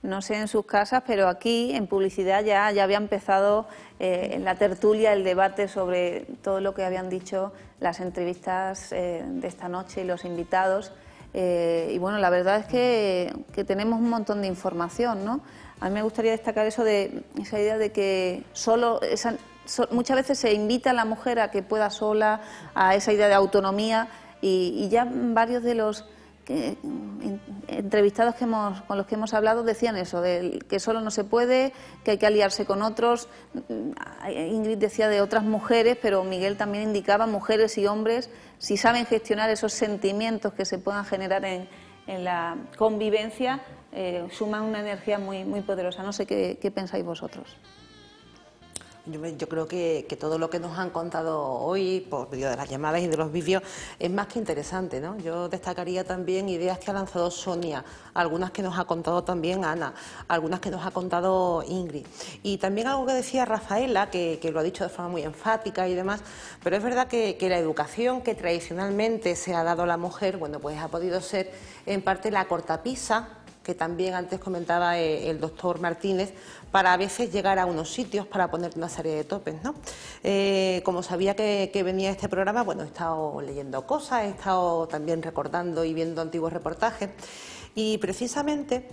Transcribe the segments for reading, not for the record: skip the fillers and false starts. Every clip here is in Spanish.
no sé en sus casas, pero aquí en publicidad ya había empezado en la tertulia el debate sobre todo lo que habían dicho las entrevistas de esta noche y los invitados. Y bueno, la verdad es que tenemos un montón de información, ¿no? A mí me gustaría destacar eso de esa idea de que muchas veces se invita a la mujer a que pueda sola, a esa idea de autonomía, y ya varios de los entrevistados con los que hemos hablado decían eso, de que solo no se puede, que hay que aliarse con otros. Ingrid decía de otras mujeres, pero Miguel también indicaba mujeres y hombres, si saben gestionar esos sentimientos que se puedan generar en la convivencia, suman una energía muy, muy poderosa. No sé qué pensáis vosotros. Yo creo que todo lo que nos han contado hoy, por medio de las llamadas y de los vídeos, es más que interesante, ¿no? Yo destacaría también ideas que ha lanzado Sonia, algunas que nos ha contado también Ana, algunas que nos ha contado Ingrid. Y también algo que decía Rafaela, que lo ha dicho de forma muy enfática y demás, pero es verdad que la educación que tradicionalmente se ha dado a la mujer, bueno, pues ha podido ser en parte la cortapisa, que también antes comentaba el doctor Martínez, para a veces llegar a unos sitios para poner una serie de topes, ¿no? Como sabía que venía este programa, bueno, he estado leyendo cosas, he estado también recordando y viendo antiguos reportajes, y precisamente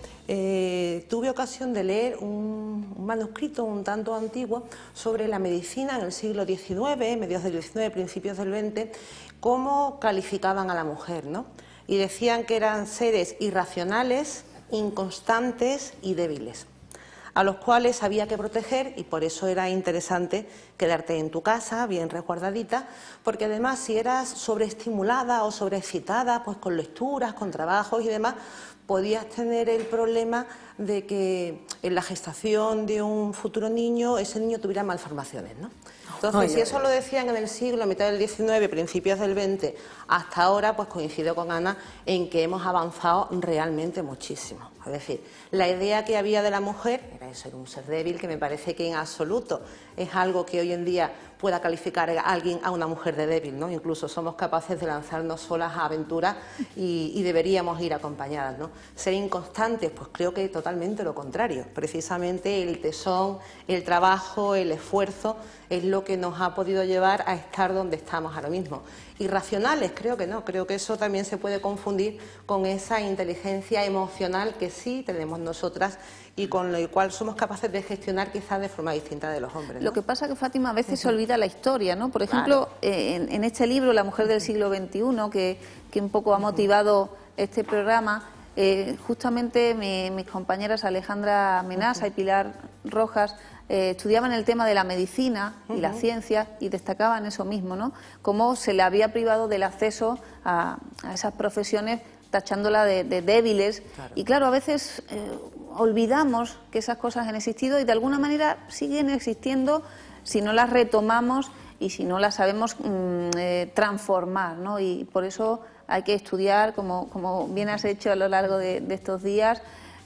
tuve ocasión de leer un manuscrito un tanto antiguo sobre la medicina en el siglo XIX, mediados del XIX, principios del XX, cómo calificaban a la mujer, ¿no? Y decían que eran seres irracionales, inconstantes y débiles, a los cuales había que proteger, y por eso era interesante quedarte en tu casa, bien resguardadita, porque además si eras sobreestimulada o sobreexcitada, pues con lecturas, con trabajos y demás, podías tener el problema de que en la gestación de un futuro niño, ese niño tuviera malformaciones, ¿no? Entonces, si eso lo decían en el siglo, a mitad del XIX, principios del XX, hasta ahora, pues coincido con Ana en que hemos avanzado realmente muchísimo. Es decir, la idea que había de la mujer era eso, era un ser débil, que me parece que en absoluto es algo que hoy en día pueda calificar a alguien, a una mujer de débil, ¿no? Incluso somos capaces de lanzarnos solas a aventuras y deberíamos ir acompañadas, ¿no? Ser inconstantes, pues creo que totalmente lo contrario. Precisamente el tesón, el trabajo, el esfuerzo es lo que nos ha podido llevar a estar donde estamos ahora mismo. Irracionales, creo que no, creo que eso también se puede confundir con esa inteligencia emocional que sí tenemos nosotras y con lo cual somos capaces de gestionar quizás de forma distinta de los hombres, ¿no? Lo que pasa que, Fátima, a veces se olvida la historia, ¿no? Por ejemplo, en este libro, La mujer del siglo XXI, que un poco ha motivado este programa, justamente mis compañeras Alejandra Menasa y Pilar Rojas estudiaban el tema de la medicina y la ciencia y destacaban eso mismo, ¿no? Cómo se le había privado del acceso a esas profesiones, tachándola de débiles. Claro. Y claro, a veces olvidamos que esas cosas han existido y de alguna manera siguen existiendo si no las retomamos y si no las sabemos transformar, ¿no? Y por eso hay que estudiar, como bien has hecho a lo largo de estos días,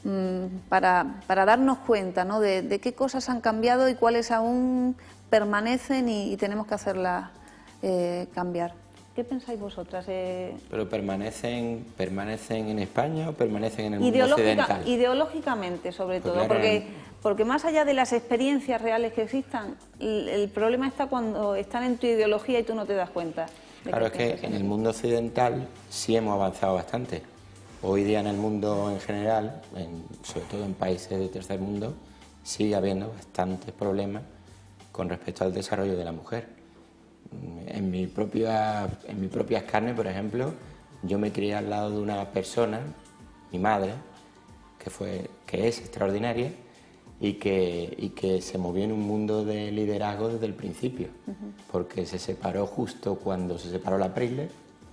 para darnos cuenta, ¿no? de qué cosas han cambiado y cuáles aún permanecen y tenemos que hacerlas cambiar. ¿Qué pensáis vosotras? ¿Pero permanecen en España o permanecen en el mundo occidental? Ideológicamente, sobre todo, claro, porque más allá de las experiencias reales que existan, el problema está cuando están en tu ideología y tú no te das cuenta. Claro, es que en el mundo occidental sí hemos avanzado bastante. Hoy día en el mundo en general, sobre todo en países del tercer mundo, sigue habiendo bastantes problemas con respecto al desarrollo de la mujer. En mi propia carne, por ejemplo, yo me crié al lado de una persona, mi madre, que es extraordinaria y que se movió en un mundo de liderazgo desde el principio, porque se separó justo cuando se separó la Preisler.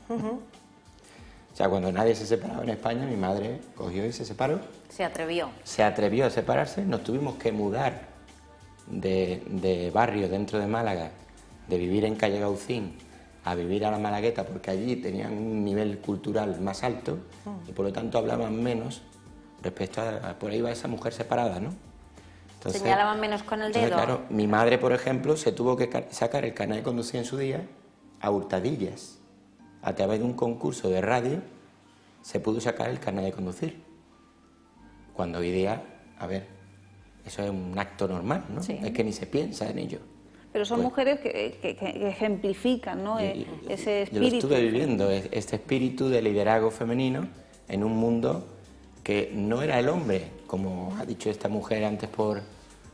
O sea, cuando nadie se separaba en España, mi madre cogió y se separó. Se atrevió. Se atrevió a separarse, nos tuvimos que mudar de barrio dentro de Málaga, de vivir en calle Gaucín a vivir a la Malagueta, porque allí tenían un nivel cultural más alto y por lo tanto hablaban menos respecto a por ahí va esa mujer separada, ¿no? Entonces, señalaban menos con el dedo. Claro, mi madre, por ejemplo, se tuvo que sacar el carnet de conducir en su día a hurtadillas. A través de un concurso de radio se pudo sacar el carnet de conducir. Cuando hoy día a ver, eso es un acto normal, ¿no? Sí. Es que ni se piensa en ello. Pero son Pues, mujeres que ejemplifican, ¿no? Ese espíritu. Yo lo estuve viviendo, este espíritu de liderazgo femenino en un mundo que no era el hombre, como ha dicho esta mujer antes por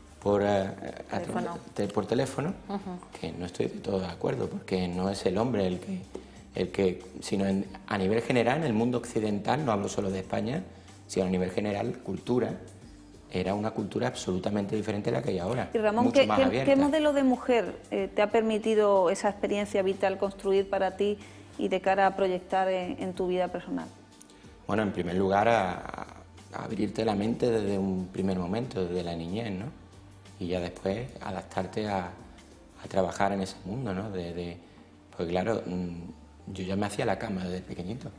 teléfono, que no estoy de todo de acuerdo, porque no es el hombre el que sino a nivel general, en el mundo occidental, no hablo solo de España, sino a nivel general, cultura, era una cultura absolutamente diferente a la que hay ahora. Y Ramón, mucho más abierta. ¿qué modelo de mujer te ha permitido esa experiencia vital construir para ti y de cara a proyectar en tu vida personal? Bueno, en primer lugar, a abrirte la mente desde un primer momento, desde la niñez, ¿no? Y ya después adaptarte a trabajar en ese mundo, ¿no? Pues claro, yo ya me hacía la cama desde pequeñito.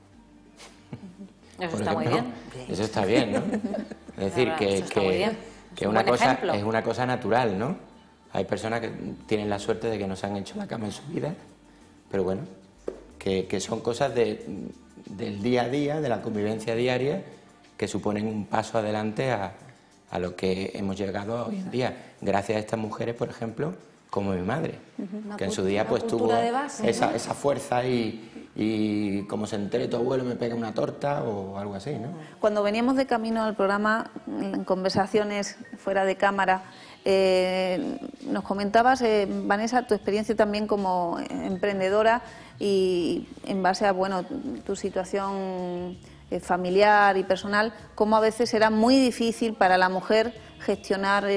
Eso está muy bien. Eso está bien, ¿no? Es decir, que una cosa es una cosa natural, ¿no? Hay personas que tienen la suerte de que no se han hecho la cama en su vida, pero bueno, que son cosas del día a día, de la convivencia diaria, que suponen un paso adelante a lo que hemos llegado hoy en día. Gracias a estas mujeres, por ejemplo, como mi madre, que en su día pues tuvo esa fuerza y como se entere tu abuelo me pega una torta o algo así, ¿no? Cuando veníamos de camino al programa, en conversaciones fuera de cámara, nos comentabas, Vanessa, tu experiencia también como emprendedora y en base a tu situación familiar y personal, cómo a veces era muy difícil para la mujer gestionar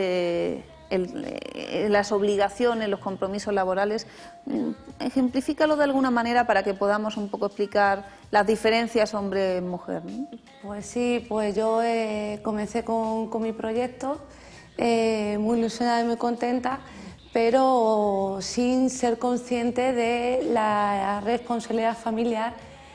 las obligaciones, los compromisos laborales. Ejemplifícalo de alguna manera para que podamos un poco explicar las diferencias hombre-mujer, ¿no? Pues sí, pues yo comencé con mi proyecto, muy ilusionada y muy contenta, pero sin ser consciente de la responsabilidad familiar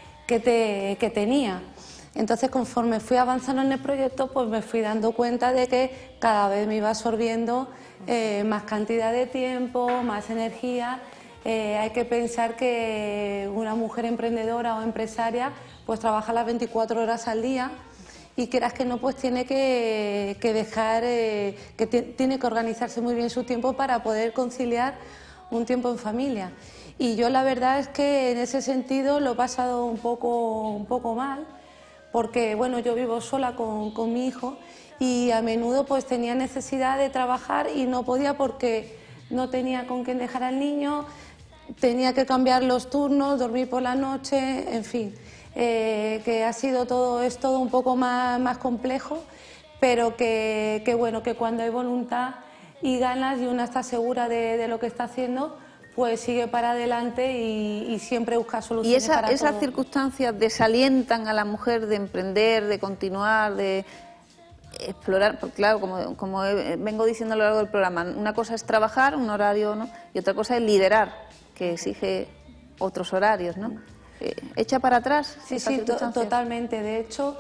que tenía. Entonces, conforme fui avanzando en el proyecto, pues me fui dando cuenta de que cada vez me iba absorbiendo más cantidad de tiempo, más energía. Hay que pensar que una mujer emprendedora o empresaria pues trabaja las 24 horas al día y quieras que no, pues tiene que dejar, tiene que organizarse muy bien su tiempo para poder conciliar un tiempo en familia. Y yo la verdad es que en ese sentido lo he pasado un poco mal, porque bueno, yo vivo sola con mi hijo y a menudo pues tenía necesidad de trabajar y no podía porque no tenía con quién dejar al niño, tenía que cambiar los turnos, dormir por la noche, en fin, que ha sido es todo un poco más complejo, pero que bueno, que cuando hay voluntad y ganas y una está segura de lo que está haciendo, pues sigue para adelante y siempre busca soluciones para todo. ¿Y esas circunstancias desalientan a la mujer de emprender, de continuar, de explorar? Porque claro, como vengo diciendo a lo largo del programa, una cosa es trabajar, un horario, ¿no? Y otra cosa es liderar, que exige otros horarios, ¿no? ¿Echa para atrás? Sí, totalmente. De hecho,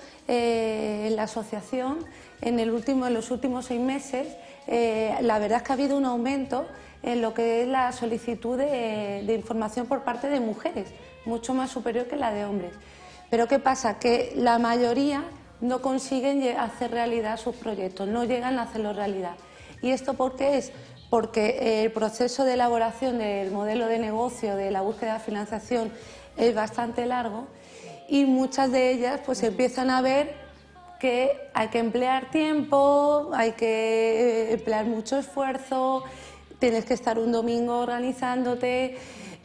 en la asociación, en los últimos 6 meses, la verdad es que ha habido un aumento en lo que es la solicitud de información por parte de mujeres, mucho más superior que la de hombres. Pero ¿qué pasa? Que la mayoría no consiguen hacer realidad sus proyectos, no llegan a hacerlo realidad. ¿Y esto por qué es? Porque el proceso de elaboración del modelo de negocio, de la búsqueda de financiación, es bastante largo y muchas de ellas pues empiezan a ver que hay que emplear tiempo, hay que emplear mucho esfuerzo, tienes que estar un domingo organizándote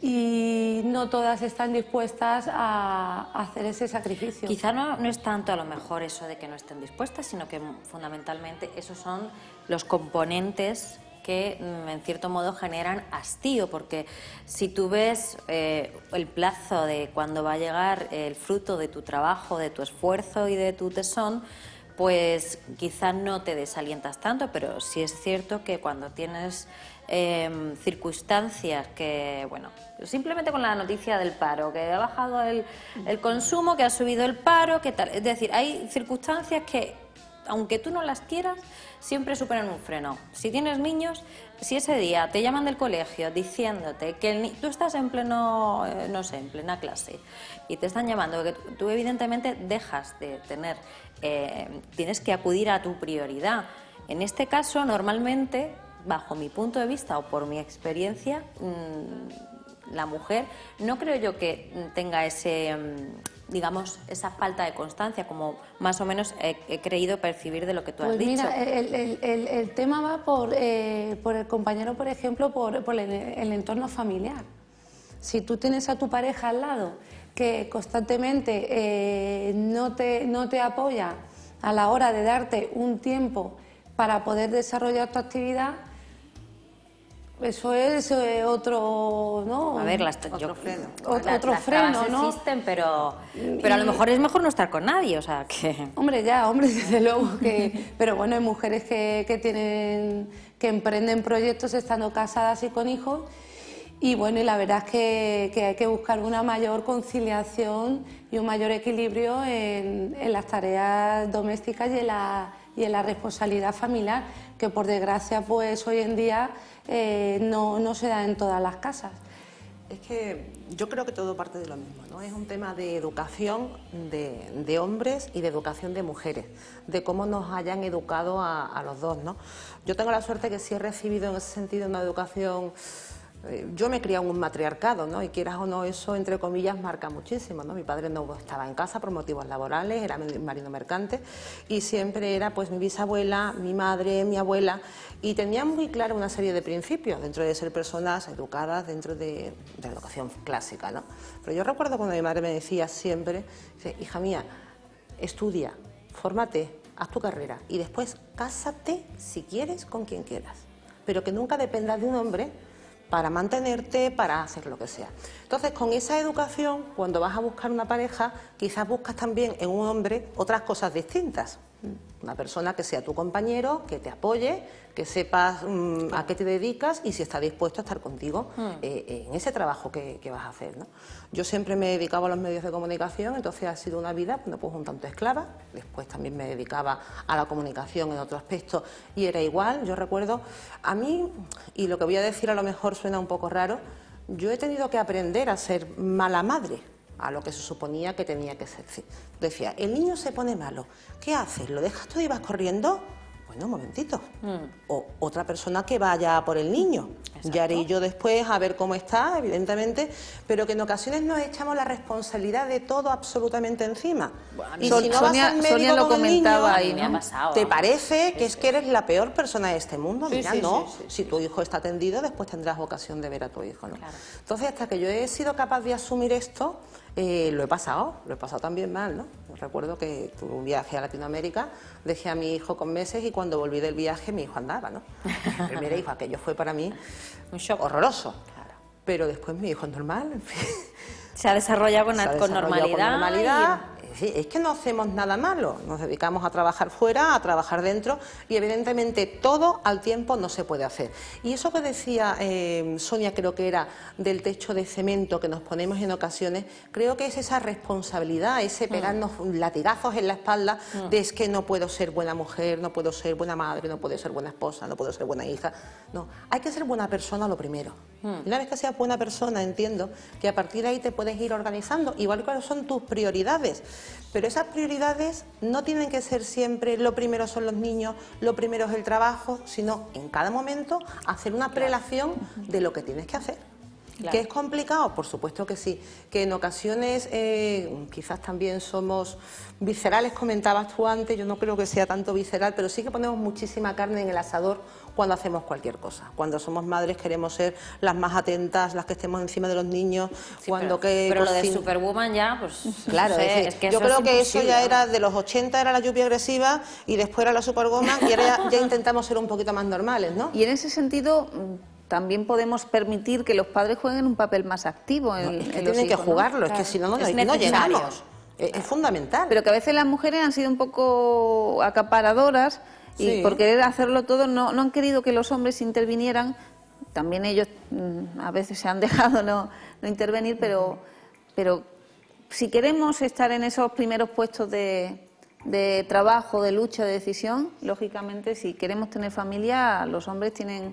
y no todas están dispuestas a hacer ese sacrificio. Quizá no es tanto a lo mejor eso de que no estén dispuestas, sino que fundamentalmente esos son los componentes que en cierto modo generan hastío, porque si tú ves el plazo de cuando va a llegar el fruto de tu trabajo, de tu esfuerzo y de tu tesón, pues quizá no te desalientas tanto, pero sí es cierto que cuando tienes circunstancias que, bueno, simplemente con la noticia del paro, que ha bajado el consumo, que ha subido el paro, que tal, es decir, hay circunstancias que aunque tú no las quieras, siempre suponen un freno. Si tienes niños, si ese día te llaman del colegio diciéndote que tú estás en pleno, no sé, en plena clase y te están llamando, que tú evidentemente dejas de tener, tienes que acudir a tu prioridad. En este caso, normalmente, bajo mi punto de vista o por mi experiencia, la mujer, no creo yo que tenga ese, digamos, esa falta de constancia, como más o menos he creído percibir de lo que tú has dicho. Mira, el tema va por el compañero, por ejemplo, por el entorno familiar. Si tú tienes a tu pareja al lado que constantemente no te apoya a la hora de darte un tiempo para poder desarrollar tu actividad, eso es otro, ¿no? A ver, Otro freno. Las trabas ¿no? existen, pero a lo mejor es mejor no estar con nadie, o sea, que... Hombre, desde luego que... Pero bueno, hay mujeres que emprenden proyectos estando casadas y con hijos, y bueno, y la verdad es que hay que buscar una mayor conciliación y un mayor equilibrio en las tareas domésticas y en la responsabilidad familiar, que por desgracia pues hoy en día no se da en todas las casas. Es que yo creo que todo parte de lo mismo, ¿no? Es un tema de educación de hombres y de educación de mujeres, de cómo nos hayan educado a los dos, ¿no? Yo tengo la suerte que sí he recibido en ese sentido una educación... Yo me he criado en un matriarcado, ¿no? Y quieras o no, eso, entre comillas, marca muchísimo, ¿no? Mi padre no estaba en casa por motivos laborales, era marino mercante, y siempre era pues mi bisabuela, mi madre, mi abuela, y tenía muy clara una serie de principios dentro de ser personas educadas dentro de la educación clásica, ¿no? Pero yo recuerdo cuando mi madre me decía siempre, dice, hija mía, estudia, fórmate, haz tu carrera y después cásate si quieres con quien quieras, pero que nunca dependas de un hombre para mantenerte, para hacer lo que sea. Entonces, con esa educación, cuando vas a buscar una pareja, quizás buscas también en un hombre otras cosas distintas. Una persona que sea tu compañero, que te apoye, que sepas a qué te dedicas y si está dispuesto a estar contigo en ese trabajo que vas a hacer, ¿no? Yo siempre me dedicaba a los medios de comunicación, entonces ha sido una vida pues un tanto esclava. Después también me dedicaba a la comunicación en otro aspecto y era igual. Yo recuerdo, a mí, y lo que voy a decir a lo mejor suena un poco raro, yo he tenido que aprender a ser mala madre, a lo que se suponía que tenía que ser. Decía, el niño se pone malo, ¿qué haces? ¿Lo dejas todo y vas corriendo? Bueno, un momentito. O otra persona que vaya por el niño. Exacto. Ya haré yo después a ver cómo está, evidentemente, pero que en ocasiones nos echamos la responsabilidad de todo absolutamente encima. Bueno, y si no vas al médico lo con el niño, ahí, me ha pasado, ¿te parece que es que eres la peor persona de este mundo? Sí, Mira, sí, no. sí, Si tu hijo está atendido, después tendrás ocasión de ver a tu hijo, ¿no? Claro. Entonces, hasta que yo he sido capaz de asumir esto, lo he pasado también mal, ¿no? Recuerdo que tuve un viaje a Latinoamérica, dejé a mi hijo con meses y cuando volví del viaje mi hijo andaba, ¿no? El primer hijo, aquello fue para mí Un shock. horroroso. Claro. Pero después mi hijo es normal, en fin. Se ha desarrollado con normalidad. Es que no hacemos nada malo, nos dedicamos a trabajar fuera, a trabajar dentro y evidentemente todo al tiempo no se puede hacer. Y eso que decía Sonia, creo que era del techo de cemento que nos ponemos en ocasiones, creo que es esa responsabilidad, ese pegarnos latigazos en la espalda de es que no puedo ser buena mujer, no puedo ser buena madre, no puedo ser buena esposa, no puedo ser buena hija. No, hay que ser buena persona lo primero. Y una vez que seas buena persona, entiendo que a partir de ahí te puedes ir organizando, igual cuáles son tus prioridades. Pero esas prioridades no tienen que ser siempre lo primero son los niños, lo primero es el trabajo, sino en cada momento hacer una prelación de lo que tienes que hacer. Claro. ¿Que es complicado? Por supuesto que sí. Que en ocasiones quizás también somos viscerales, comentabas tú antes, yo no creo que sea tanto visceral, pero sí que ponemos muchísima carne en el asador cuando hacemos cualquier cosa. Cuando somos madres queremos ser las más atentas, las que estemos encima de los niños. Sí, cuando pero lo de Superwoman ya, pues... Claro, no sé, es que yo eso creo es que eso ya imposible, era de los 80, era la lluvia agresiva y después era la Superwoman y ahora ya intentamos ser un poquito más normales, ¿no? Y en ese sentido también podemos permitir que los padres jueguen un papel más activo en, es que en los tienen hijos, que jugarlo, ¿no? es que si no, no Es llegamos. Es fundamental. Pero que a veces las mujeres han sido un poco acaparadoras y Sí. por querer hacerlo todo no han querido que los hombres intervinieran. También ellos a veces se han dejado no intervenir, pero si queremos estar en esos primeros puestos de de trabajo, de lucha, de decisión, lógicamente, si queremos tener familia, los hombres tienen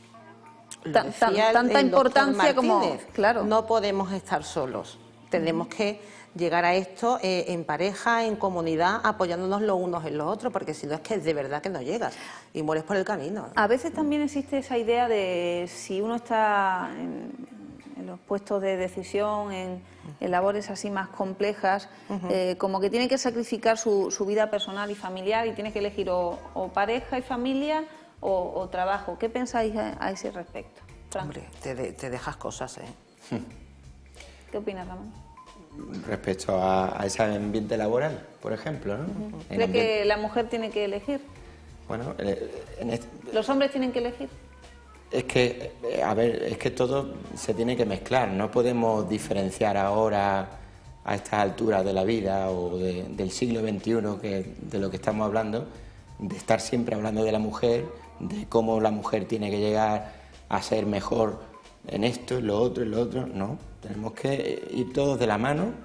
tanta importancia como... Claro. No podemos estar solos, tenemos que llegar a esto en pareja, en comunidad, apoyándonos los unos en los otros, porque si no es que de verdad que no llegas y mueres por el camino. A veces también existe esa idea de si uno está en los puestos de decisión, en labores así más complejas, como que tiene que sacrificar su vida personal y familiar y tiene que elegir o pareja y familia o trabajo. ¿Qué pensáis a ese respecto, Fran? Hombre, te dejas cosas, ¿eh? ¿Qué opinas, Ramón? Respecto a ese ambiente laboral, por ejemplo, ¿no? ¿Cree que la mujer tiene que elegir? Bueno, ¿Los hombres tienen que elegir? Es que, a ver, es que todo se tiene que mezclar. No podemos diferenciar ahora, a estas alturas de la vida o del siglo XXI, de lo que estamos hablando, de estar siempre hablando de la mujer, de cómo la mujer tiene que llegar a ser mejor en esto, en lo otro, en lo otro. No, tenemos que ir todos de la mano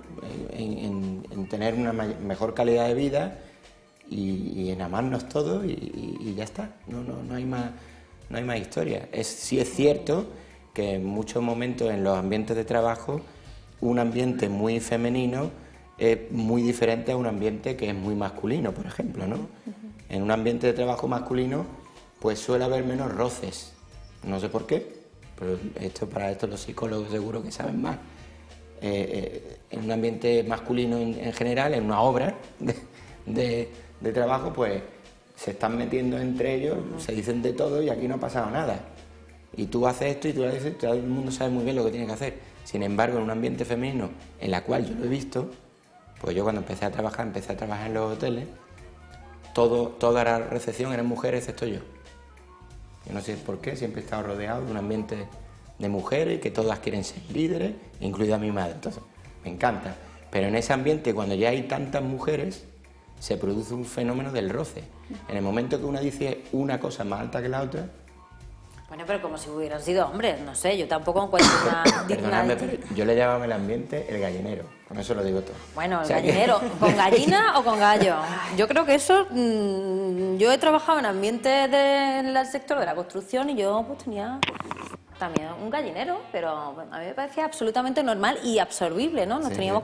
en tener una mejor calidad de vida y en amarnos todos y ya está. No hay más. No hay más historia. Sí es cierto que en muchos momentos en los ambientes de trabajo un ambiente muy femenino es muy diferente a un ambiente que es muy masculino, por ejemplo, ¿no? En un ambiente de trabajo masculino pues suele haber menos roces. No sé por qué, pero para esto los psicólogos seguro que saben más. En un ambiente masculino en general, en una obra de trabajo, pues se están metiendo entre ellos, se dicen de todo y aquí no ha pasado nada. Y tú haces esto y tú lo dices, todo el mundo sabe muy bien lo que tiene que hacer. Sin embargo, en un ambiente femenino, en la cual yo lo he visto, pues yo cuando empecé a trabajar en los hoteles, toda la recepción eran mujeres excepto yo. Yo no sé por qué, siempre he estado rodeado de un ambiente de mujeres que todas quieren ser líderes, incluida mi madre. Entonces, me encanta. Pero en ese ambiente, cuando ya hay tantas mujeres, se produce un fenómeno del roce. En el momento que una dice una cosa más alta que la otra... Bueno, pero como si hubieran sido hombres, no sé, yo tampoco encuentro una... Perdonadme, pero yo le llamaba el ambiente el gallinero, con eso lo digo todo. Bueno, el gallinero, ¿con gallina o con gallo? Yo creo que eso... yo he trabajado en ambientes del sector de la construcción y yo pues tenía... también un gallinero, pero a mí me parecía absolutamente normal y absorbible, ¿no? Nos teníamos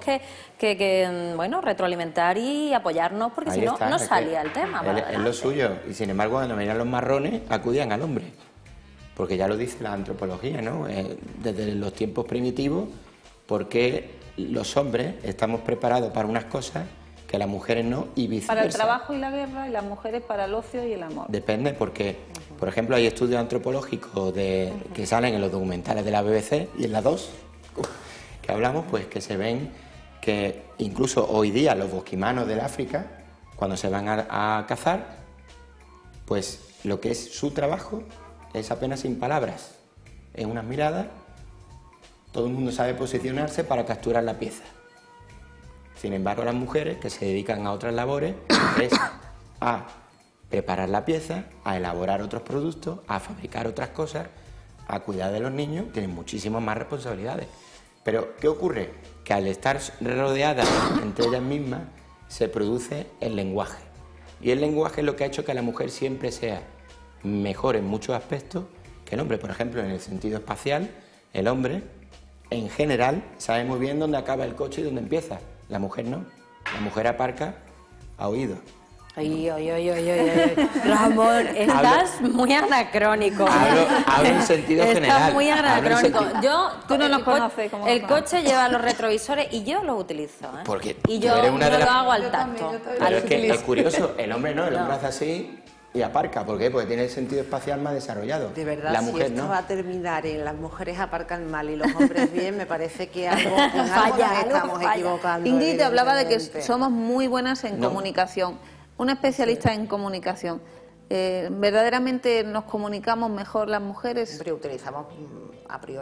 que bueno, retroalimentar y apoyarnos porque si no, no salía el tema. Es lo suyo. Y sin embargo, cuando venían los marrones, acudían al hombre. Porque ya lo dice la antropología, ¿no? Desde los tiempos primitivos, porque los hombres estamos preparados para unas cosas que las mujeres no y viceversa. Para el trabajo y la guerra y las mujeres para el ocio y el amor. Depende, porque, por ejemplo, hay estudios antropológicos que salen en los documentales de la BBC y en la 2, que hablamos, pues que se ven que incluso hoy día los bosquimanos del África, cuando se van a cazar, pues lo que es su trabajo es apenas sin palabras, en unas miradas, todo el mundo sabe posicionarse para capturar la pieza. Sin embargo, las mujeres que se dedican a otras labores es a preparar la pieza, a elaborar otros productos, a fabricar otras cosas, a cuidar de los niños, tienen muchísimas más responsabilidades. Pero, ¿qué ocurre? Que al estar rodeadas entre ellas mismas, se produce el lenguaje. Y el lenguaje es lo que ha hecho que la mujer siempre sea mejor en muchos aspectos que el hombre. Por ejemplo, en el sentido espacial, el hombre, en general, sabe muy bien dónde acaba el coche y dónde empieza. La mujer no. La mujer aparca a oído. Ay. Ramón, estás muy anacrónico. Hablo en sentido general. Estás muy anacrónico. Tú no nos conoces. El coche lleva los retrovisores y yo los utilizo. Porque y yo lo hago al tacto. Pero es que es curioso, el hombre no, el hombre hace así y aparca. ¿Por qué? Porque tiene el sentido espacial más desarrollado. De verdad, la mujer si esto no. va a terminar en las mujeres aparcan mal y los hombres bien, me parece que algo nos estamos equivocando. Ingrid hablaba de que somos muy buenas en comunicación. Una especialista en comunicación. ¿Verdaderamente nos comunicamos mejor las mujeres? Siempre utilizamos a priori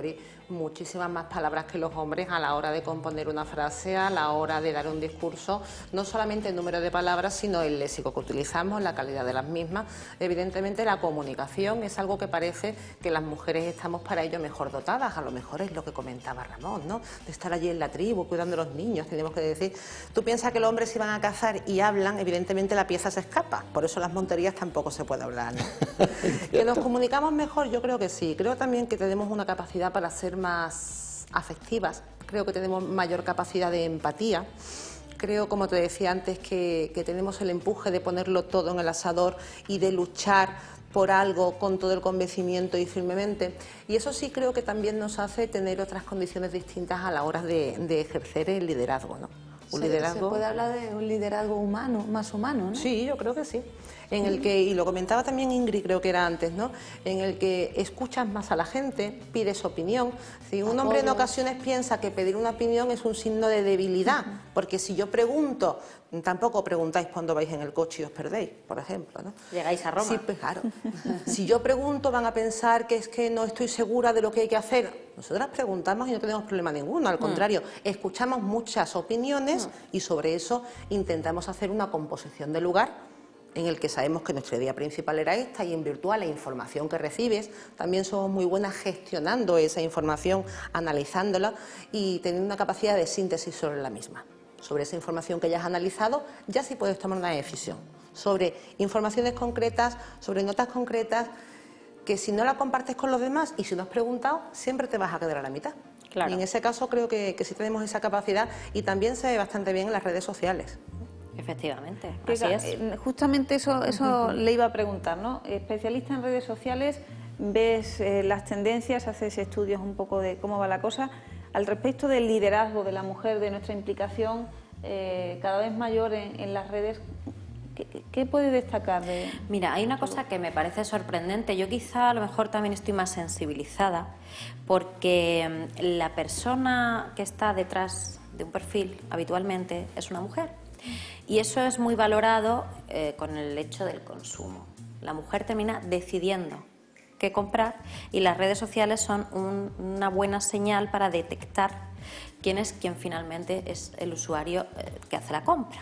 muchísimas más palabras que los hombres a la hora de componer una frase, a la hora de dar un discurso, no solamente el número de palabras, sino el léxico que utilizamos, la calidad de las mismas. Evidentemente la comunicación es algo que parece que las mujeres estamos para ello mejor dotadas, a lo mejor es lo que comentaba Ramón, ¿no? De estar allí en la tribu cuidando a los niños, tenemos que decir, tú piensas que los hombres si van a cazar y hablan, evidentemente la pieza se escapa, por eso las monterías tampoco se puede hablar, ¿no? ¿Que nos comunicamos mejor? Yo creo que sí, creo también que tenemos una capacidad para ser más afectivas, creo que tenemos mayor capacidad de empatía. Creo, como te decía antes, que tenemos el empuje de ponerlo todo en el asador y de luchar por algo con todo el convencimiento y firmemente. Y eso sí creo que también nos hace tener otras condiciones distintas a la hora de ejercer el liderazgo, ¿no? Se puede hablar de un liderazgo humano, más humano, ¿no? Sí, yo creo que sí. En el que, y lo comentaba también Ingrid, creo que era antes, ¿no? En el que escuchas más a la gente, pides opinión. Si un hombre en ocasiones piensa que pedir una opinión es un signo de debilidad, porque si yo pregunto, tampoco preguntáis cuando vais en el coche y os perdéis, por ejemplo, ¿no? Llegáis a Roma. Sí, pues claro. Si yo pregunto van a pensar que es que no estoy segura de lo que hay que hacer. Nosotras preguntamos y no tenemos problema ninguno, al contrario, escuchamos muchas opiniones y sobre eso intentamos hacer una composición de lugar en el que sabemos que nuestra idea principal era esta y en virtud a la información que recibes, también somos muy buenas gestionando esa información, analizándola y teniendo una capacidad de síntesis sobre la misma. Sobre esa información que ya has analizado, ya sí puedes tomar una decisión. Sobre informaciones concretas, sobre notas concretas, que si no la compartes con los demás y si no has preguntado, siempre te vas a quedar a la mitad. Claro. Y en ese caso creo que sí tenemos esa capacidad y también se ve bastante bien en las redes sociales. Efectivamente, Que, así es. justamente eso le iba a preguntar, ¿no? Especialista en redes sociales, ves las tendencias, haces estudios un poco de cómo va la cosa. Al respecto del liderazgo de la mujer, de nuestra implicación cada vez mayor en las redes, ¿qué puede destacar de...? Mira, hay una cosa que me parece sorprendente. Yo quizá a lo mejor también estoy más sensibilizada porque la persona que está detrás de un perfil habitualmente es una mujer. Y eso es muy valorado con el hecho del consumo. La mujer termina decidiendo qué comprar y las redes sociales son una buena señal para detectar quién es quien finalmente es el usuario que hace la compra.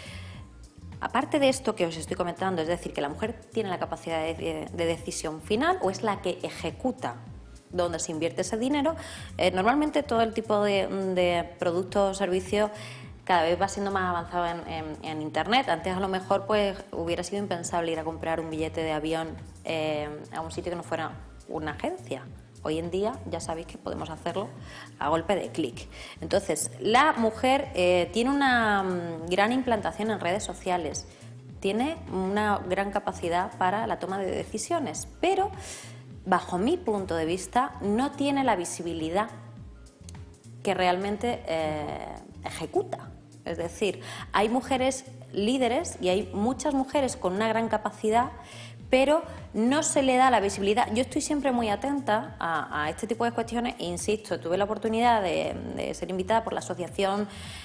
Aparte de esto que os estoy comentando, es decir, que la mujer tiene la capacidad de decisión final o es la que ejecuta dónde se invierte ese dinero, normalmente todo el tipo de productos o servicios cada vez va siendo más avanzado en Internet. Antes a lo mejor pues hubiera sido impensable ir a comprar un billete de avión a un sitio que no fuera una agencia. Hoy en día ya sabéis que podemos hacerlo a golpe de clic. Entonces, la mujer tiene una gran implantación en redes sociales, tiene una gran capacidad para la toma de decisiones, pero bajo mi punto de vista no tiene la visibilidad que realmente ejecuta. Es decir, hay mujeres líderes y hay muchas mujeres con una gran capacidad, pero no se le da la visibilidad. Yo estoy siempre muy atenta a este tipo de cuestiones e insisto, tuve la oportunidad de ser invitada por la Asociación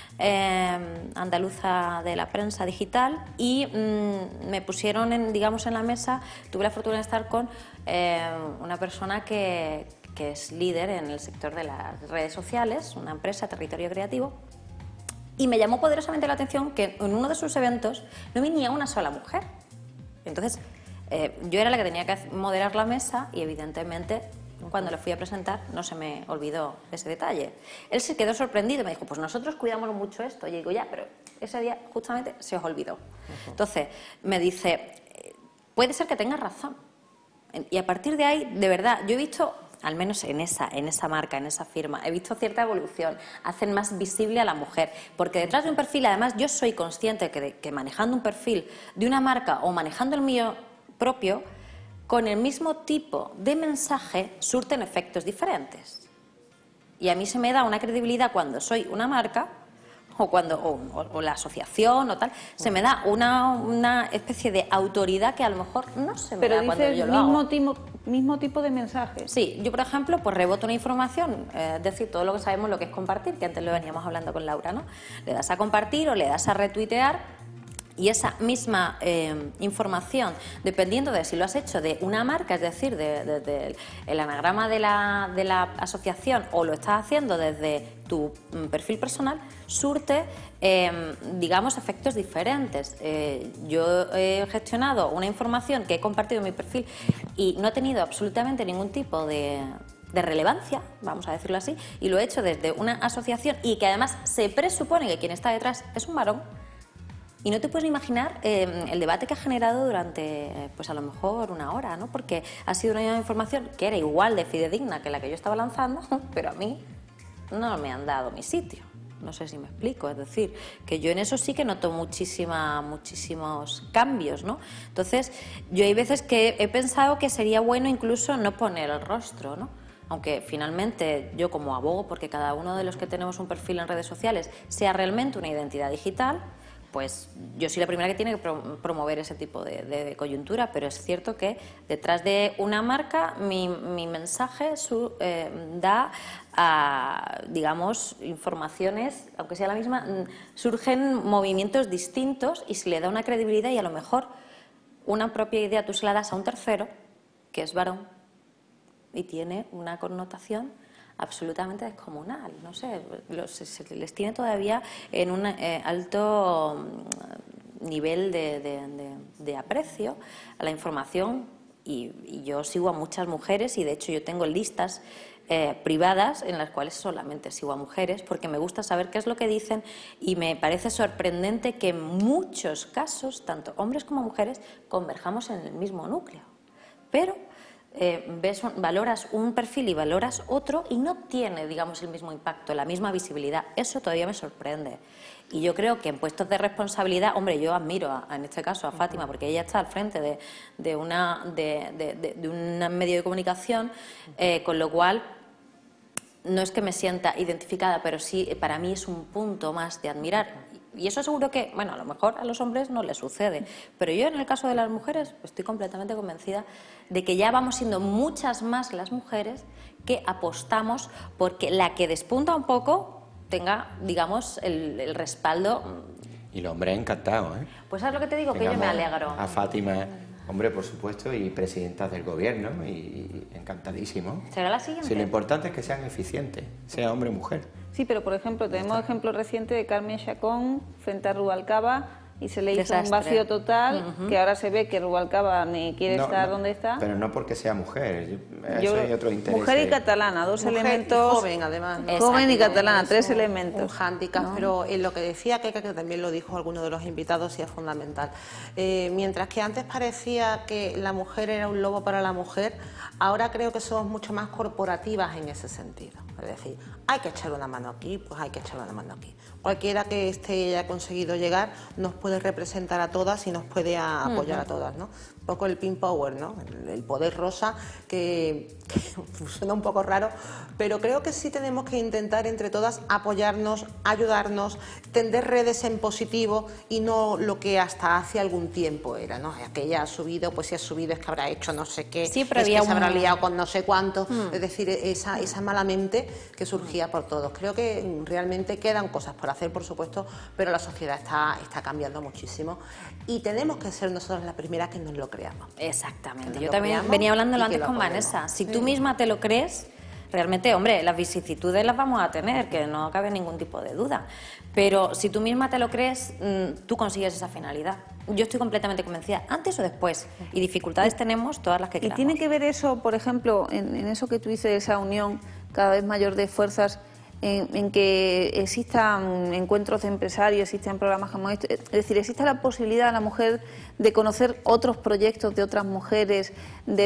Andaluza de la Prensa Digital y me pusieron, digamos, en la mesa, tuve la fortuna de estar con una persona que es líder en el sector de las redes sociales, una empresa, Territorio Creativo. Y me llamó poderosamente la atención que en uno de sus eventos no venía una sola mujer. Entonces, yo era la que tenía que moderar la mesa y, evidentemente, cuando le fui a presentar, no se me olvidó ese detalle. Él se quedó sorprendido y me dijo, pues nosotros cuidamos mucho esto. Y yo digo, ya, pero ese día justamente se os olvidó. Entonces, me dice, puede ser que tengas razón. Y a partir de ahí, de verdad, yo he visto... al menos en esa marca, en esa firma, he visto cierta evolución, hacen más visible a la mujer, porque detrás de un perfil, además yo soy consciente que manejando un perfil de una marca o manejando el mío propio, con el mismo tipo de mensaje surten efectos diferentes. Y a mí se me da una credibilidad cuando soy una marca o cuando o la asociación o tal, se me da una especie de autoridad que a lo mejor no se me da cuando yo lo hago. Mismo tipo de mensajes. Sí, yo por ejemplo pues reboto una información, es decir, todo lo que sabemos lo que es compartir, que antes lo veníamos hablando con Laura, ¿no? Le das a compartir o le das a retuitear Y esa misma información, dependiendo de si lo has hecho de una marca, es decir, desde el anagrama de la asociación, o lo estás haciendo desde tu perfil personal, surte, digamos, efectos diferentes. Yo he gestionado una información que he compartido en mi perfil y no ha tenido absolutamente ningún tipo de relevancia, vamos a decirlo así, y lo he hecho desde una asociación y que además se presupone que quien está detrás es un varón. Y no te puedes ni imaginar el debate que ha generado durante, pues a lo mejor una hora, ¿no? Porque ha sido una información que era igual de fidedigna que la que yo estaba lanzando, pero a mí no me han dado mi sitio. No sé si me explico, es decir, que yo en eso sí que noto muchísimos cambios, ¿no? Entonces, yo hay veces que he pensado que sería bueno incluso no poner el rostro, ¿no? Aunque finalmente yo como abogo porque cada uno de los que tenemos un perfil en redes sociales sea realmente una identidad digital, pues yo soy la primera que tiene que promover ese tipo de coyuntura, pero es cierto que detrás de una marca mi mensaje da, digamos, informaciones, aunque sea la misma, surgen movimientos distintos y se le da una credibilidad y a lo mejor una propia idea tú se la das a un tercero, que es varón, y tiene una connotación absolutamente descomunal, no sé, se les tiene todavía en un alto nivel de aprecio a la información y yo sigo a muchas mujeres y de hecho yo tengo listas privadas en las cuales solamente sigo a mujeres porque me gusta saber qué es lo que dicen y me parece sorprendente que en muchos casos, tanto hombres como mujeres, converjamos en el mismo núcleo, pero valoras un perfil y valoras otro y no tiene, digamos, el mismo impacto, la misma visibilidad. Eso todavía me sorprende. Y yo creo que en puestos de responsabilidad, hombre, yo admiro en este caso a Fátima porque ella está al frente de un medio de comunicación, con lo cual no es que me sienta identificada, pero sí para mí es un punto más de admirar. Y eso seguro que, bueno, a lo mejor a los hombres no les sucede, pero yo en el caso de las mujeres estoy completamente convencida de que ya vamos siendo muchas más las mujeres que apostamos porque la que despunta un poco tenga, digamos, el respaldo. Y los hombres encantados, ¿eh? Pues es lo que te digo, que yo me alegro. A Fátima, hombre, por supuesto, y presidentas del gobierno, y encantadísimo. ¿Será la siguiente? Si lo importante es que sean eficientes, sea hombre o mujer. Sí, pero por ejemplo, tenemos ejemplo reciente de Carmen Chacón frente a Rubalcaba y se le hizo un vacío total, que ahora se ve que Rubalcaba ni quiere estar donde está. Pero no porque sea mujer, eso hay otro interés. Mujer y catalana, dos elementos. Y joven, además, ¿no? Joven y catalana, tres elementos. Un hándicap, ¿no? Pero en lo que decía, que también lo dijo alguno de los invitados, sí es fundamental. Mientras que antes parecía que la mujer era un lobo para la mujer, ahora creo que somos mucho más corporativas en ese sentido. Es decir, hay que echar una mano aquí, pues hay que echar una mano aquí. Cualquiera que haya conseguido llegar nos puede representar a todas y nos puede apoyar a todas, ¿no? Un poco el pink power, ¿no? El poder rosa, que suena un poco raro, pero creo que sí tenemos que intentar entre todas apoyarnos, ayudarnos, tender redes en positivo y no lo que hasta hace algún tiempo era, ¿no? Aquella ha subido, pues si ha subido es que habrá hecho no sé qué, sí, pero es que se habrá liado con no sé cuánto, es decir, esa mala mente que surgía por todos. Creo que realmente quedan cosas por hacer, por supuesto, pero la sociedad está cambiando muchísimo y tenemos que ser nosotros las primeras que nos lo creamos. Exactamente. Yo también venía hablándolo antes con Vanessa. Si tú misma te lo crees, realmente, hombre, las vicisitudes las vamos a tener, que no cabe ningún tipo de duda. Pero si tú misma te lo crees, tú consigues esa finalidad. Yo estoy completamente convencida, antes o después. Y dificultades tenemos todas las que queramos. ¿Y tiene que ver eso, por ejemplo, en eso que tú dices, esa unión cada vez mayor de fuerzas, en que existan encuentros de empresarios, existan programas como este? Es decir, ¿existe la posibilidad de la mujer de conocer otros proyectos de otras mujeres, de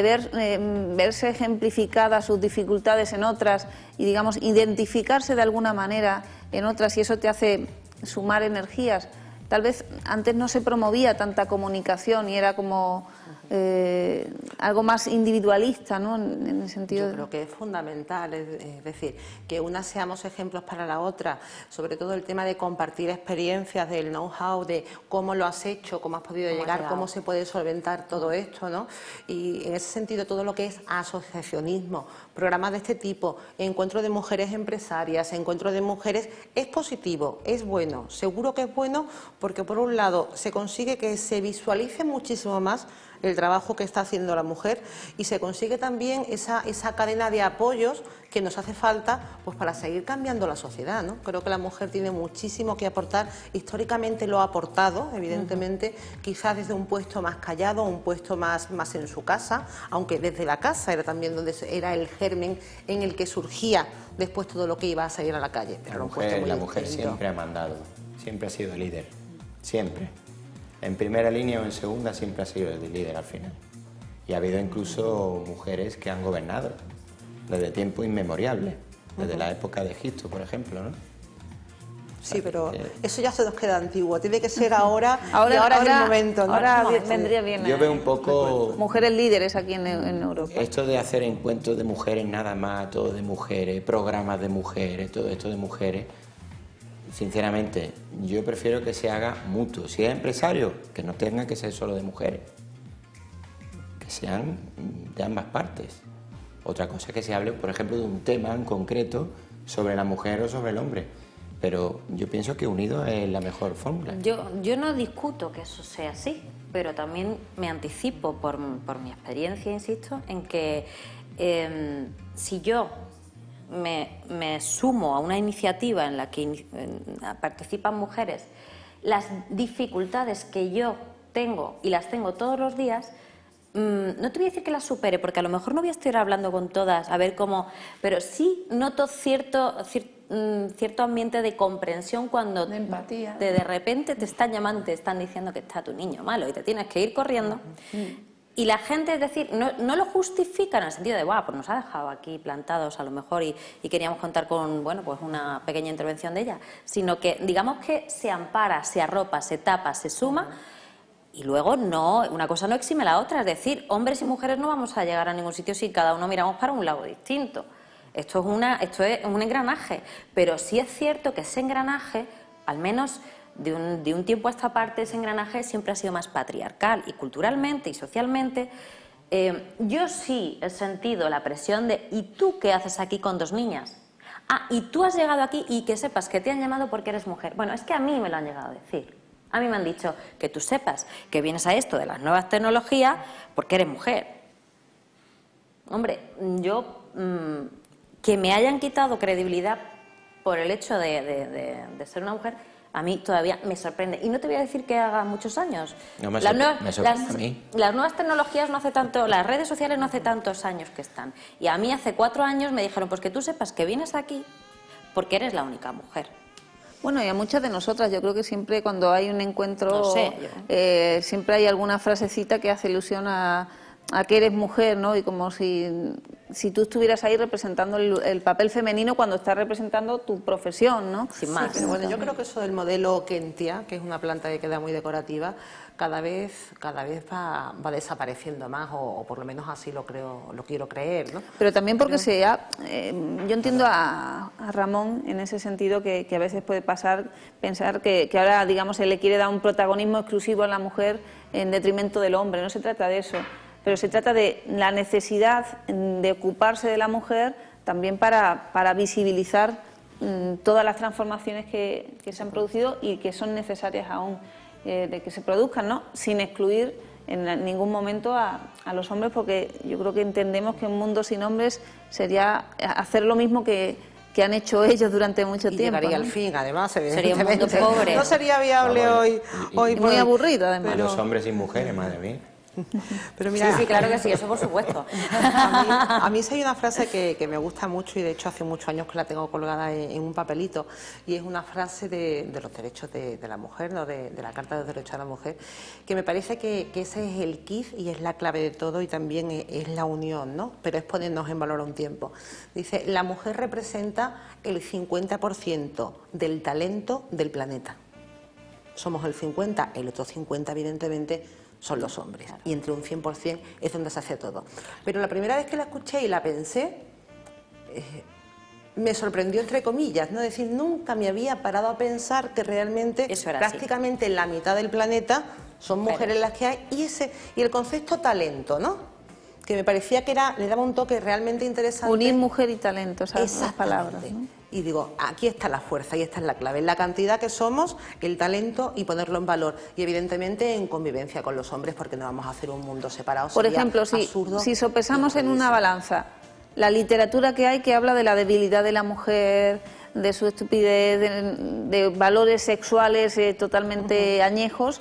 verse ejemplificadas sus dificultades en otras y, digamos, identificarse de alguna manera en otras, y eso te hace sumar energías? Tal vez antes no se promovía tanta comunicación y era como algo más individualista, ¿no? En el sentido Yo creo que es fundamental, es decir, que unas seamos ejemplos para la otra, sobre todo el tema de compartir experiencias, del know-how, de cómo lo has hecho, cómo has podido llegar, cómo se puede solventar todo esto, ¿no? Y en ese sentido todo lo que es asociacionismo, programas de este tipo, encuentro de mujeres empresarias, encuentro de mujeres, es positivo, es bueno, seguro que es bueno, porque por un lado se consigue que se visualice muchísimo más el trabajo que está haciendo la mujer y se consigue también esa cadena de apoyos que nos hace falta pues para seguir cambiando la sociedad, ¿no? Creo que la mujer tiene muchísimo que aportar, históricamente lo ha aportado, evidentemente, quizás desde un puesto más callado, un puesto más en su casa, aunque desde la casa era también donde era el germen en el que surgía después todo lo que iba a salir a la calle. Pero la mujer siempre ha mandado, siempre ha sido líder, siempre. En primera línea o en segunda siempre ha sido el líder al final. Y ha habido incluso mujeres que han gobernado desde tiempos inmemoriales, desde la época de Egipto, por ejemplo, ¿no? Sí, pero eso ya se nos queda antiguo, tiene que ser ahora y ahora es el momento, ¿no? Ahora vendría bien. Yo veo un poco... mujeres líderes aquí en Europa. Esto de hacer encuentros de mujeres nada más, todo de mujeres, programas de mujeres, todo esto de mujeres... Sinceramente, yo prefiero que se haga mutuo. Si es empresario, que no tenga que ser solo de mujeres, que sean de ambas partes. Otra cosa es que se hable, por ejemplo, de un tema en concreto sobre la mujer o sobre el hombre. Pero yo pienso que unido es la mejor fórmula. Yo no discuto que eso sea así, pero también me anticipo por mi experiencia, insisto, en que si yo me sumo a una iniciativa en la que participan mujeres, las dificultades que yo tengo y las tengo todos los días, no te voy a decir que las supere, porque a lo mejor no voy a estar hablando con todas, a ver cómo, pero sí noto cierto ambiente de comprensión cuando de empatía. de repente te están llamando, te están diciendo que está tu niño malo y te tienes que ir corriendo. Y la gente, es decir, no lo justifican en el sentido de, pues nos ha dejado aquí plantados a lo mejor y queríamos contar con, bueno, pues una pequeña intervención de ella, sino que digamos que se ampara, se arropa, se tapa, se suma y luego no, una cosa no exime la otra, es decir, hombres y mujeres no vamos a llegar a ningún sitio si cada uno miramos para un lado distinto. Esto es un engranaje, pero sí es cierto que ese engranaje, al menos de un tiempo a esta parte, ese engranaje siempre ha sido más patriarcal y culturalmente y socialmente. Yo sí he sentido la presión de ¿y tú qué haces aquí con dos niñas? Ah, y tú has llegado aquí y que sepas que te han llamado porque eres mujer. Bueno, es que a mí me lo han llegado a decir. A mí me han dicho que tú sepas que vienes a esto de las nuevas tecnologías porque eres mujer. Hombre, yo... que me hayan quitado credibilidad por el hecho de ser una mujer, a mí todavía me sorprende. Y no te voy a decir que haga muchos años. No, me sorprende a mí. Las nuevas tecnologías no hace tanto, las redes sociales no hace tantos años que están. Y a mí hace 4 años me dijeron, pues que tú sepas que vienes aquí porque eres la única mujer. Bueno, y a muchas de nosotras, yo creo que siempre cuando hay un encuentro, No sé, siempre hay alguna frasecita que hace ilusión a que eres mujer, ¿no? Y como si tú estuvieras ahí representando el papel femenino cuando estás representando tu profesión, ¿no? Sin más. Sí, pero bueno, yo creo que eso del modelo Kentia, que es una planta que queda muy decorativa, cada vez va desapareciendo más, o por lo menos así lo quiero creer, ¿no? Pero también porque yo entiendo a Ramón en ese sentido que a veces puede pensar que ahora, digamos, se le quiere dar un protagonismo exclusivo a la mujer en detrimento del hombre. No se trata de eso, pero se trata de la necesidad de ocuparse de la mujer también para visibilizar todas las transformaciones que se han producido y que son necesarias aún de que se produzcan, ¿no? Sin excluir en ningún momento a los hombres, porque yo creo que entendemos que un mundo sin hombres sería hacer lo mismo que han hecho ellos durante mucho tiempo. Llegaría ¿no? al fin, además, Sería un evidentemente. mundo pobre. No sería viable hoy Y muy aburrido, además. A los hombres y mujeres, madre mía. Pero mira, Sí, claro que sí, eso por supuesto. a mí sí hay una frase que me gusta mucho y de hecho hace muchos años que la tengo colgada en un papelito, y es una frase de los derechos de la mujer, ¿no? de la Carta de los Derechos de la Mujer, que me parece que ese es el kit y es la clave de todo, y también es la unión, ¿no? Pero es ponernos en valor a un tiempo. Dice, la mujer representa el 50% del talento del planeta. Somos el 50%, el otro 50% evidentemente son los hombres. Y entre un 100% es donde se hace todo. Pero la primera vez que la escuché y la pensé, me sorprendió entre comillas, ¿no? Es decir, nunca me había parado a pensar que realmente prácticamente en la mitad del planeta son mujeres las que hay, y el concepto talento, ¿no? Que me parecía que le daba un toque realmente interesante. Unir mujer y talento, esas dos palabras, ¿no? Y digo, aquí está la fuerza y esta es la clave, la cantidad que somos, el talento y ponerlo en valor. Y evidentemente en convivencia con los hombres, porque no vamos a hacer un mundo separado. Por ejemplo, si sopesamos en una balanza la literatura que hay que habla de la debilidad de la mujer, de su estupidez, de valores sexuales totalmente añejos,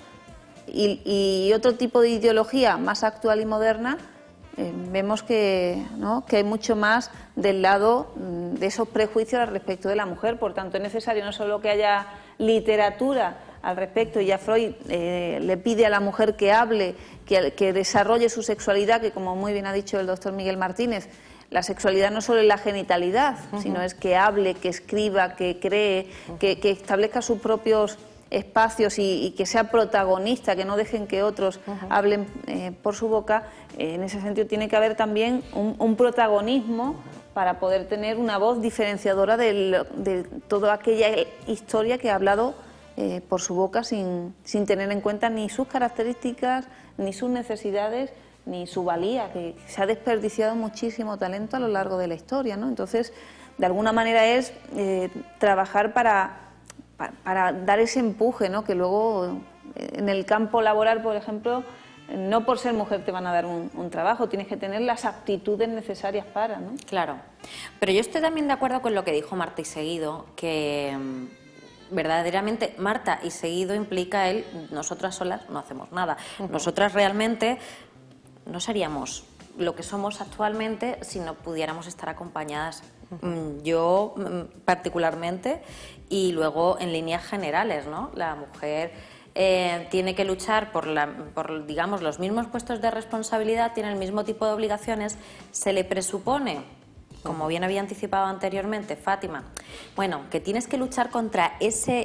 y otro tipo de ideología más actual y moderna, vemos que, ¿no?, que hay mucho más del lado de esos prejuicios al respecto de la mujer. Por tanto, es necesario no solo que haya literatura al respecto, y ya Freud le pide a la mujer que hable, que desarrolle su sexualidad, que como muy bien ha dicho el doctor Miguel Martínez, la sexualidad no solo es la genitalidad, sino es que hable, que escriba, que cree, que establezca sus propios espacios y que sea protagonista, que no dejen que otros hablen por su boca. En ese sentido tiene que haber también un protagonismo para poder tener una voz diferenciadora de toda aquella historia que ha hablado por su boca sin tener en cuenta ni sus características, ni sus necesidades, ni su valía, que se ha desperdiciado muchísimo talento a lo largo de la historia, ¿no? Entonces, de alguna manera es trabajar para dar ese empuje, ¿no?, que luego en el campo laboral, por ejemplo, no por ser mujer te van a dar un trabajo, tienes que tener las aptitudes necesarias para, ¿no? Claro, pero yo estoy también de acuerdo con lo que dijo Marta y Seguido, que verdaderamente Marta y Seguido implica nosotras solas no hacemos nada. Nosotras realmente no seríamos lo que somos actualmente si no pudiéramos estar acompañadas. Yo particularmente, y luego en líneas generales, ¿no? La mujer tiene que luchar por, digamos, los mismos puestos de responsabilidad, tiene el mismo tipo de obligaciones, se le presupone, como bien había anticipado anteriormente Fátima, bueno, que tienes que luchar contra esa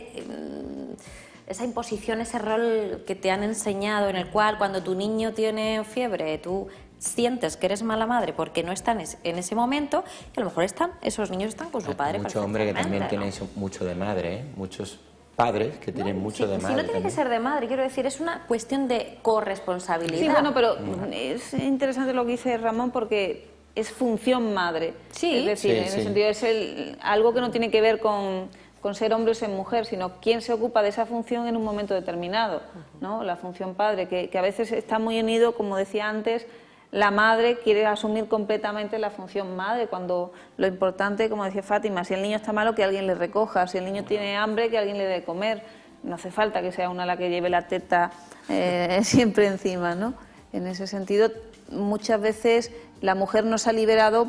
imposición, ese rol que te han enseñado, en el cual cuando tu niño tiene fiebre, tú sientes que eres mala madre porque no están en ese momento, y a lo mejor esos niños están con su padre. Mucho hombre que también tiene mucho de madre, ¿eh? Muchos padres que tienen mucho de madre. Si no tiene que ser de madre, quiero decir, es una cuestión de corresponsabilidad. Sí, bueno, pero es interesante lo que dice Ramón, porque es función madre. Sí. Es decir, en ese sentido es algo que no tiene que ver con ser hombre o ser mujer, sino quién se ocupa de esa función en un momento determinado, ¿no? La función padre, que a veces está muy unido, como decía antes, la madre quiere asumir completamente la función madre, cuando lo importante, como decía Fátima, si el niño está malo, que alguien le recoja, si el niño tiene hambre, que alguien le dé de comer. No hace falta que sea una la que lleve la teta siempre encima, ¿no? En ese sentido, muchas veces la mujer no se ha liberado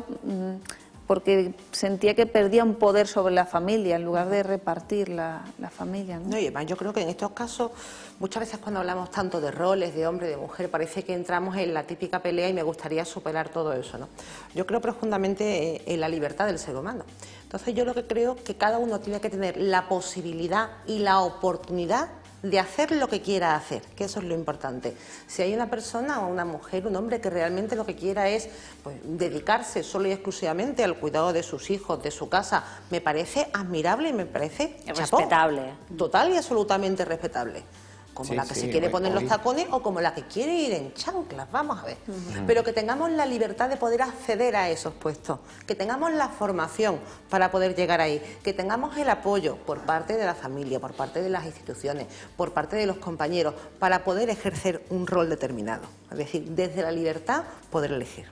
porque sentía que perdía un poder sobre la familia en lugar de repartir la familia, ¿no? No, y además yo creo que en estos casos, muchas veces cuando hablamos tanto de roles, de hombre, de mujer, parece que entramos en la típica pelea, y me gustaría superar todo eso, ¿no? Yo creo profundamente en la libertad del ser humano. Entonces yo lo que creo que cada uno tiene que tener la posibilidad y la oportunidad de hacer lo que quiera hacer, que eso es lo importante. Si hay una persona o una mujer, un hombre que realmente lo que quiera es, pues, dedicarse solo y exclusivamente al cuidado de sus hijos, de su casa, me parece admirable y me parece respetable. Chapó, total y absolutamente respetable. Como la que se quiere poner los tacones o como la que quiere ir en chanclas, vamos a ver. Pero que tengamos la libertad de poder acceder a esos puestos, que tengamos la formación para poder llegar ahí, que tengamos el apoyo por parte de la familia, por parte de las instituciones, por parte de los compañeros, para poder ejercer un rol determinado. Es decir, desde la libertad poder elegir.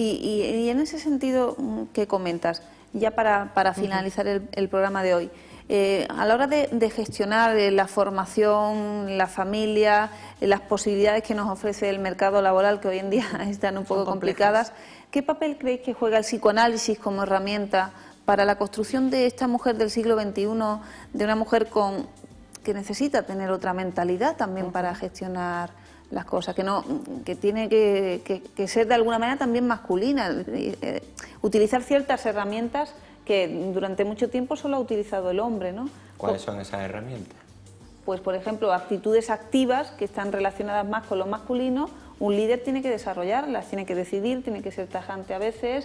Y en ese sentido que comentas, ya para finalizar el programa de hoy, a la hora de gestionar la formación, la familia, las posibilidades que nos ofrece el mercado laboral, que hoy en día están un poco complicadas, ¿qué papel creéis que juega el psicoanálisis como herramienta para la construcción de esta mujer del siglo XXI, de una mujer que necesita tener otra mentalidad también para gestionar las cosas, que tiene que ser de alguna manera también masculina, utilizar ciertas herramientas que durante mucho tiempo solo ha utilizado el hombre, ¿no? ¿Cuáles son esas herramientas? pues por ejemplo, actitudes activas que están relacionadas más con lo masculino, un líder tiene que desarrollarlas, tiene que decidir, tiene que ser tajante a veces,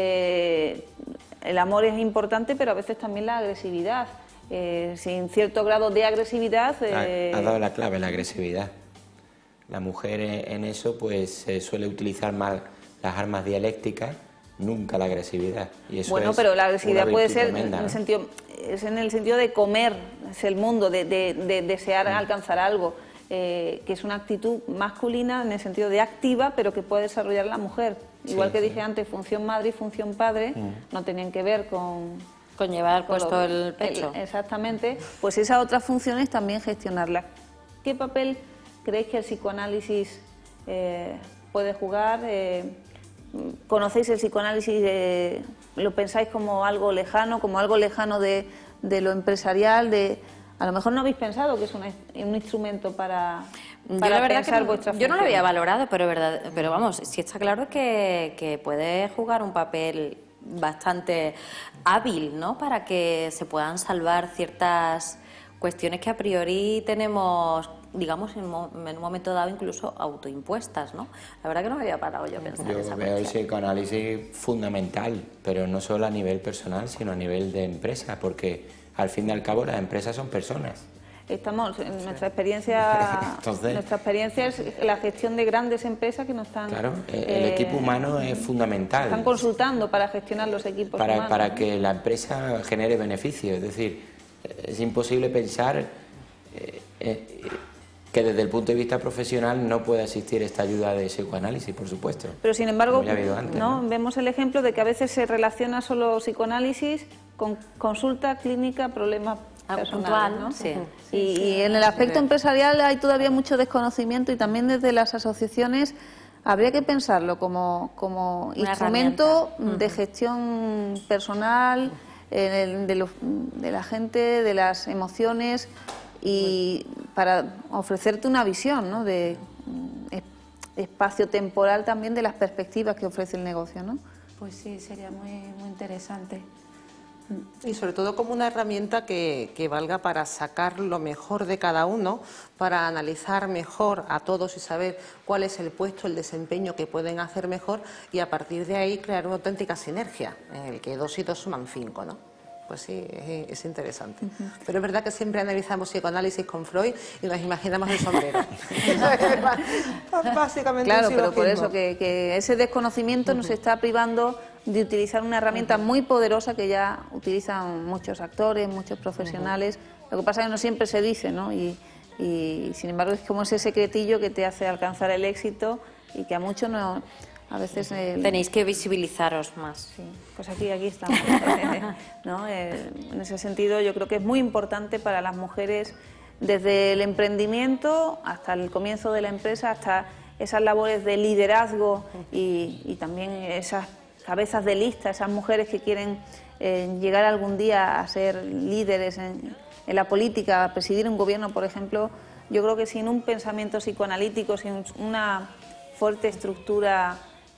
el amor es importante, pero a veces también la agresividad, sin cierto grado de agresividad... Ha dado la clave, la agresividad. La mujer en eso pues suele utilizar más las armas dialécticas, nunca la agresividad. Y eso bueno, pero la agresividad puede ser tremenda, ¿no? En el sentido de comer, es el mundo, de desear alcanzar algo, que es una actitud masculina en el sentido de activa, pero que puede desarrollar la mujer. Igual que dije antes, función madre y función padre no tenían que ver con llevar puesto el pecho. Exactamente, pues esas otras funciones también gestionarlas. ¿Qué papel creéis que el psicoanálisis puede jugar? ¿Conocéis el psicoanálisis? ¿Lo pensáis como algo lejano de lo empresarial? A lo mejor no habéis pensado que es un instrumento para pensar vuestra función. Yo no lo había valorado, pero vamos, sí está claro que puede jugar un papel bastante hábil, ¿no? Para que se puedan salvar ciertas cuestiones que a priori tenemos, digamos, en un momento dado incluso autoimpuestas, ¿no? La verdad que no me había parado yo a pensar en esa Yo veo el psicoanálisis fundamental, pero no solo a nivel personal, sino a nivel de empresa, porque al fin y al cabo las empresas son personas. Estamos en nuestra experiencia. Entonces, nuestra experiencia es la gestión de grandes empresas que no están. Claro, el equipo humano es fundamental. Están consultando para gestionar los equipos humanos. Para que la empresa genere beneficios. Es decir, es imposible pensar que desde el punto de vista profesional no pueda existir esta ayuda de psicoanálisis, por supuesto. Pero sin embargo, como ya ha habido antes, ¿no? Vemos el ejemplo de que a veces se relaciona solo psicoanálisis con consulta clínica, problemas personales, ¿no? Sí. Y en el aspecto empresarial hay todavía mucho desconocimiento, y también desde las asociaciones habría que pensarlo como instrumento de gestión personal, de la gente, de las emociones, y para ofrecerte una visión, ¿no? De espacio temporal también de las perspectivas que ofrece el negocio, ¿no? Pues sí, sería muy interesante. Y sobre todo como una herramienta que valga para sacar lo mejor de cada uno, para analizar mejor a todos y saber cuál es el puesto, el desempeño que pueden hacer mejor, y a partir de ahí crear una auténtica sinergia en el que 2 y 2 suman 5, ¿no? Pues sí, es interesante. Pero es verdad que siempre analizamos psicoanálisis con Freud y nos imaginamos el sombrero. Básicamente. Claro, pero por eso que ese desconocimiento nos está privando de utilizar una herramienta muy poderosa que ya utilizan muchos actores, muchos profesionales. Lo que pasa es que no siempre se dice, ¿no? Y sin embargo es como ese secretillo que te hace alcanzar el éxito, y que a muchos no... A veces tenéis que visibilizaros más. Sí, pues aquí estamos. ¿No? En ese sentido yo creo que es muy importante para las mujeres, desde el emprendimiento hasta el comienzo de la empresa, hasta esas labores de liderazgo y también esas cabezas de lista, esas mujeres que quieren llegar algún día a ser líderes en la política, a presidir un gobierno, por ejemplo. Yo creo que sin un pensamiento psicoanalítico, sin una fuerte estructura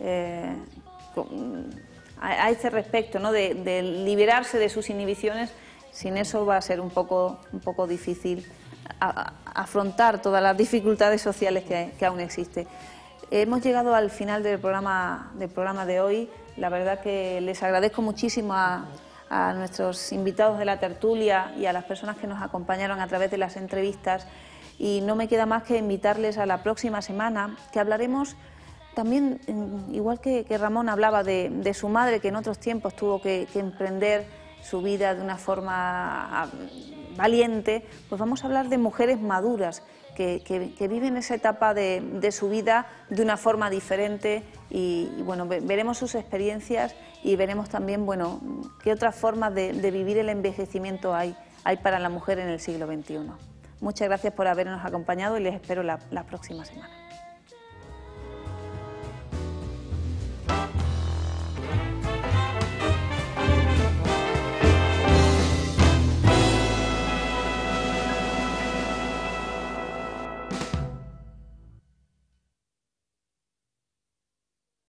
a este respecto, ¿no? de liberarse de sus inhibiciones, sin eso va a ser un poco difícil afrontar todas las dificultades sociales que aún existen. Hemos llegado al final del programa de hoy. La verdad que les agradezco muchísimo a nuestros invitados de la tertulia y a las personas que nos acompañaron a través de las entrevistas, y no me queda más que invitarles a la próxima semana, que hablaremos también, igual que Ramón hablaba de su madre, que en otros tiempos tuvo que emprender su vida de una forma valiente, pues vamos a hablar de mujeres maduras que viven esa etapa de su vida de una forma diferente, y bueno, veremos sus experiencias y veremos también, bueno, qué otras formas de vivir el envejecimiento hay para la mujer en el siglo XXI. Muchas gracias por habernos acompañado y les espero la próxima semana.